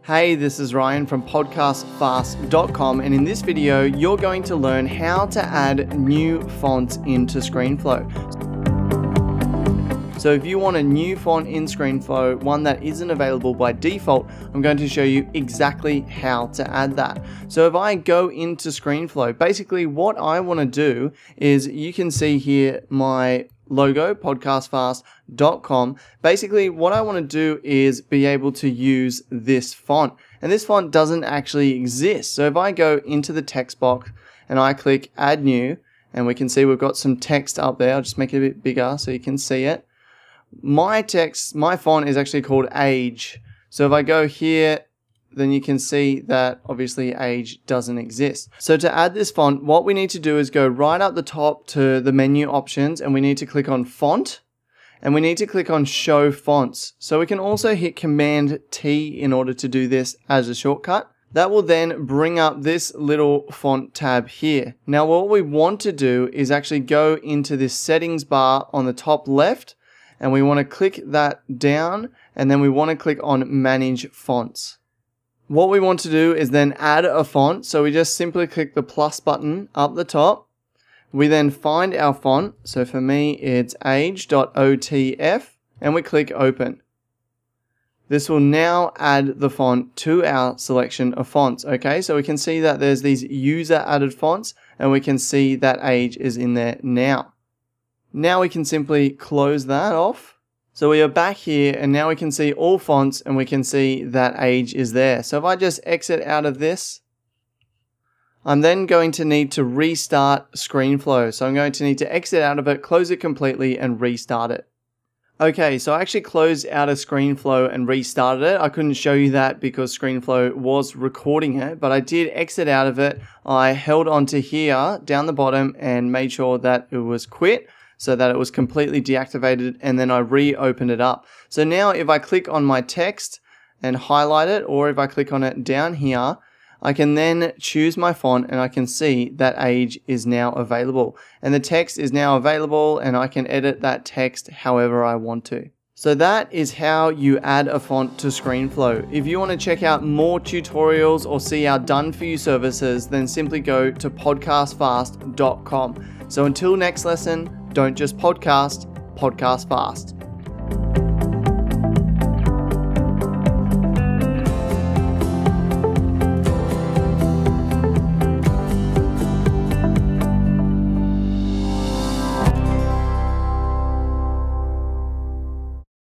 Hey, this is Ryan from podcastfast.com, and in this video, you're going to learn how to add new fonts into ScreenFlow. So if you want a new font in ScreenFlow, one that isn't available by default, I'm going to show you exactly how to add that. So if I go into ScreenFlow, basically what I want to do is, you can see here my logo, podcastfast.com. Basically, what I want to do is be able to use this font. And this font doesn't actually exist. So if I go into the text box and I click add new, and we can see we've got some text up there. I'll just make it a bit bigger so you can see it. My font is actually called Age. So if I go here, then you can see that obviously Age doesn't exist. So to add this font, what we need to do is go right up the top to the menu options, and we need to click on Font, and we need to click on Show Fonts. So we can also hit commandT in order to do this as a shortcut. That will then bring up this little font tab here. Now what we want to do is actually go into this settings bar on the top left, and we want to click that down, and then we want to click on Manage Fonts. What we want to do is then add a font, so we just simply click the plus button up the top. We then find our font, so for me it's age.otf, and we click open. This will now add the font to our selection of fonts, okay? So we can see that there's these user added fonts, and we can see that Age is in there now. Now we can simply close that off. So we are back here, and now we can see all fonts, and we can see that Age is there. So if I just exit out of this, I'm then going to need to restart ScreenFlow. So I'm going to need to exit out of it, close it completely, and restart it. Okay, so I actually closed out of ScreenFlow and restarted it. I couldn't show you that because ScreenFlow was recording it, but I did exit out of it. I held onto here down the bottom and made sure that it was quit, so that it was completely deactivated, and then I reopened it up. So now if I click on my text and highlight it, or if I click on it down here, I can then choose my font, and I can see that Age is now available. And the text is now available, and I can edit that text however I want to. So that is how you add a font to ScreenFlow. If you want to check out more tutorials or see our done for you services, then simply go to podcastfast.com. So until next lesson, don't just podcast, podcast fast.